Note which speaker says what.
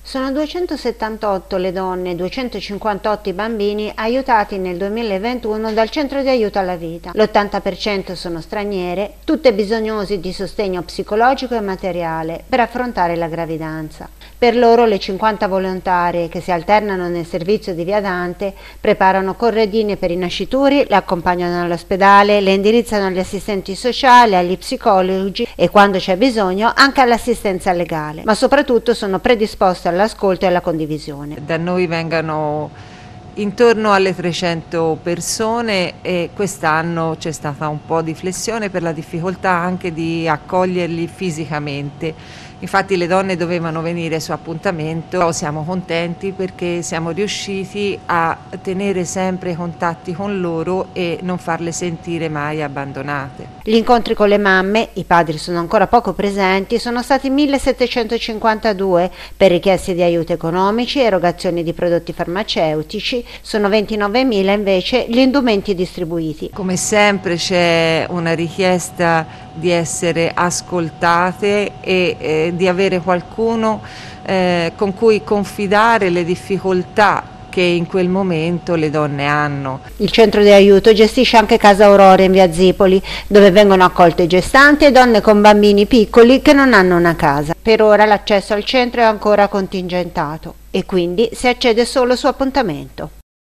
Speaker 1: Sono 278 le donne e 258 i bambini aiutati nel 2021 dal Centro di Aiuto alla Vita. L'80% sono straniere, tutte bisognose di sostegno psicologico e materiale per affrontare la gravidanza. Per loro le 50 volontarie che si alternano nel servizio di Via Dante preparano corredine per i nascituri, le accompagnano all'ospedale, le indirizzano agli assistenti sociali, agli psicologi e quando c'è bisogno anche all'assistenza legale, ma soprattutto sono predisposte all'ascolto e alla condivisione.
Speaker 2: Da noi vengono intorno alle 300 persone e quest'anno c'è stata un po' di flessione per la difficoltà anche di accoglierli fisicamente. Infatti le donne dovevano venire su appuntamento, siamo contenti perché siamo riusciti a tenere sempre contatti con loro e non farle sentire mai abbandonate.
Speaker 1: Gli incontri con le mamme, i padri sono ancora poco presenti, sono stati 1752 per richieste di aiuti economici, erogazioni di prodotti farmaceutici, sono 29.000 invece gli indumenti distribuiti.
Speaker 2: Come sempre c'è una richiesta di essere ascoltate e di avere qualcuno con cui confidare le difficoltà che in quel momento le donne hanno.
Speaker 1: Il centro di aiuto gestisce anche Casa Aurora in via Zipoli, dove vengono accolte gestanti e donne con bambini piccoli che non hanno una casa. Per ora l'accesso al centro è ancora contingentato e quindi si accede solo su appuntamento.